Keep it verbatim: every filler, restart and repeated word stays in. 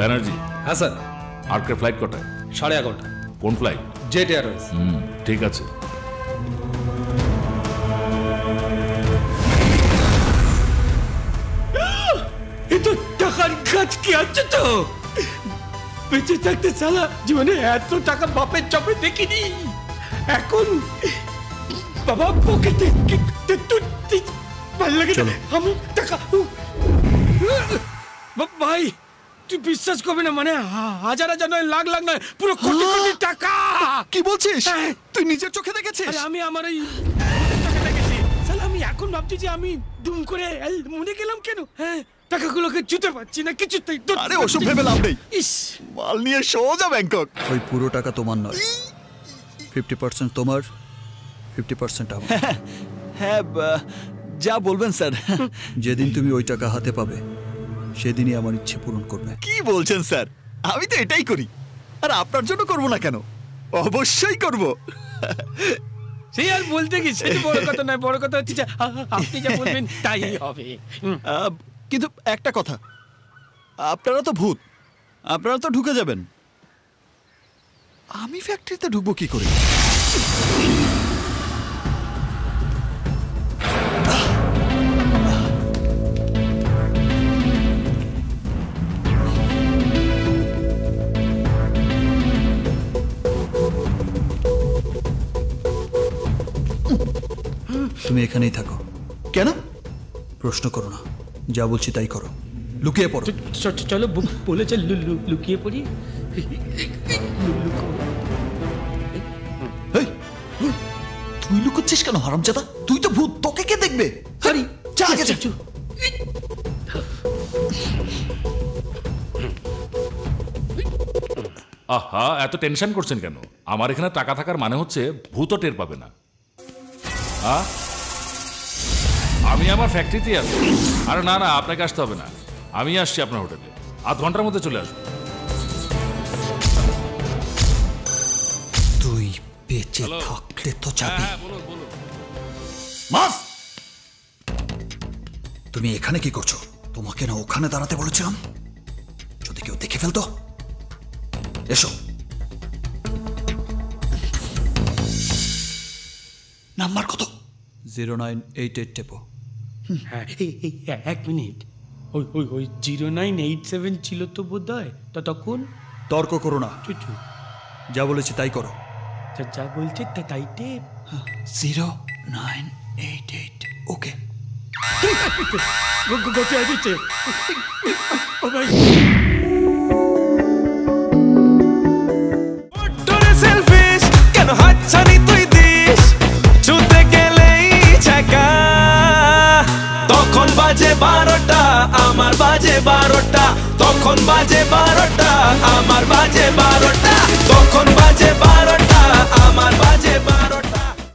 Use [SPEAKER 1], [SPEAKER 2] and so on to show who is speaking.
[SPEAKER 1] ব্যানার্জি।
[SPEAKER 2] হ্যাঁ sir.
[SPEAKER 1] আর্কের flight কটায়?
[SPEAKER 2] সাড়ে এগারোটা।
[SPEAKER 1] কোন ফ্লাইট?
[SPEAKER 2] Jet Airways.
[SPEAKER 1] হুম, ঠিক আছে।
[SPEAKER 3] এ তো টাকার কাজ কি আছে তো, বেঁচে থাকতে সালা জীবনে এত টাকা বাপের চপে দেখিনি। এখন বাবা পকেটে ভালো লাগে আমি টাকা। ভাই তুই বিশ্বাস করবি না, মানে হাজার হাজার নয়, লাখ লাখ নয়, পুরো কোটি কোটি টাকা।
[SPEAKER 4] কি বলছিস? তুই নিজের চোখে দেখেছিস?
[SPEAKER 3] আমি আমার এই চোখে দেখেছি। সালা আমি এখন ভাবছি যে আমি দুম করে মনে গেলাম কেন। হ্যাঁ, টাকাগুলোকে জুতে পাচ্ছি না কিছুতেই।
[SPEAKER 4] আরে ওসব ভেবে লাভ নেই, মাল নিয়ে সোজা ব্যাংকক।
[SPEAKER 5] ওই পুরো টাকা তোমার নয়, ফিফটি পার্সেন্ট তোমার, ফিফটি পার্সেন্ট আমার।
[SPEAKER 4] হ্যাঁ, যা বলবেন স্যার।
[SPEAKER 5] যেদিন তুমি ওই টাকা হাতে পাবে সেদিনই আমার ইচ্ছে পূরণ করবে।
[SPEAKER 4] কি বলছেন স্যার? আমি তো এটাই করি, আর আপনার জন্য করব না কেন? অবশ্যই করব।
[SPEAKER 3] সেই আর বলতে কি, সেটা বড় কথা নয়, বড় কথা হচ্ছে আপনি যা বলবেন তাই হবে।
[SPEAKER 4] কিন্তু একটা কথা, আপনারা তো ভূত, আপনারা তো ঢুকে যাবেন, আমি ফ্যাক্টরিতে ঢুকবো কি করে?
[SPEAKER 5] তুমি এখানেই থাকো।
[SPEAKER 4] কেন?
[SPEAKER 5] প্রশ্ন করো না, যা বলছি তাই করো। লুকিয়ে পড়ো।
[SPEAKER 3] চলো বলে চল লুকিয়ে পড়ি।
[SPEAKER 4] তুই লুকোচ্ছিস কেন হারামজাদা? তুই তো ভূত, তোকে কে দেখবে? সরি, যা আগে যা।
[SPEAKER 1] আহা, এত টেনশন করছেন কেন? আমার এখানে টাকা থাকার মানে হচ্ছে ভূতও টের পাবে না। আমি আমার ফ্যাক্টরিতে আসবো। আরে না না, আপনাকে আসতে হবে না, আমি আসছি আপনার হোটেলে, আধ ঘন্টার মধ্যে চলে আসবো।
[SPEAKER 5] তুই বেঁচে থাকলে তো যাবি।
[SPEAKER 4] মাস,
[SPEAKER 5] তুমি এখানে কি করছো? তোমাকে না ওখানে দাঁড়াতে বলেছিলাম, যদি কেউ দেখে ফেলতো। এসো। নাম্বার কত? জিরো নাইন এইট এইট টেপো।
[SPEAKER 3] হ্যাঁ, এক মিনিট, ওই ওই ওই জিরো নাইন এইট সেভেন ছিল তো বোধ হয় ততক্ষণ।
[SPEAKER 5] তর্ক করো না, যা বলেছি তাই করো।
[SPEAKER 3] যা বলছে তাই টেপ।
[SPEAKER 5] Zero nine eight eight. Okay.
[SPEAKER 3] গোটে দিচ্ছে। ও ভাই,
[SPEAKER 6] তোরে সেলফিশ কেন হাতছানি তুই দিস, ছুতে গেলেই ছেকা। তখন বাজে বারোটা, আমার বাজে বারোটা, তখন বাজে বারোটা, আমার বাজে বারোটা।